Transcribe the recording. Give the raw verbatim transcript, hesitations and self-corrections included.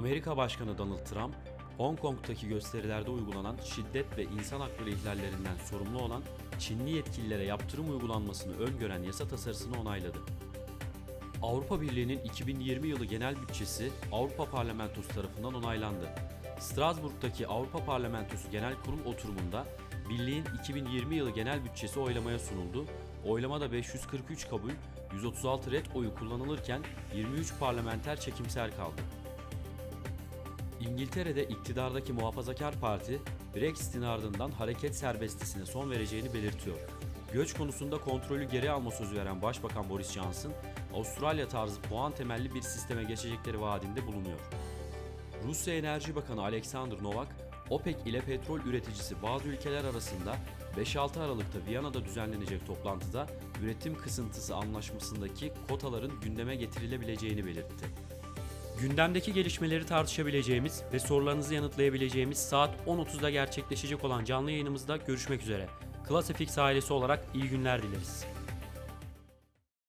Amerika Başkanı Donald Trump, Hong Kong'taki gösterilerde uygulanan şiddet ve insan hakları ihlallerinden sorumlu olan Çinli yetkililere yaptırım uygulanmasını öngören yasa tasarısını onayladı. Avrupa Birliği'nin iki bin yirmi yılı genel bütçesi Avrupa Parlamentosu tarafından onaylandı. Strasbourg'daki Avrupa Parlamentosu Genel Kurul oturumunda Birliğin iki bin yirmi yılı genel bütçesi oylamaya sunuldu. Oylamada beş yüz kırk üç kabul, yüz otuz altı ret oyu kullanılırken yirmi üç parlamenter çekimser kaldı. İngiltere'de iktidardaki Muhafazakar Parti, Brexit'in ardından hareket serbestisine son vereceğini belirtiyor. Göç konusunda kontrolü geri alma sözü veren Başbakan Boris Johnson, Avustralya tarzı puan temelli bir sisteme geçecekleri vaadinde bulunuyor. Rusya Enerji Bakanı Alexander Novak, OPEC ile petrol üreticisi bazı ülkeler arasında beş altı Aralık'ta Viyana'da düzenlenecek toplantıda üretim kısıntısı anlaşmasındaki kotaların gündeme getirilebileceğini belirtti. Gündemdeki gelişmeleri tartışabileceğimiz ve sorularınızı yanıtlayabileceğimiz saat on otuzda gerçekleşecek olan canlı yayınımızda görüşmek üzere. Classifix ailesi olarak iyi günler dileriz.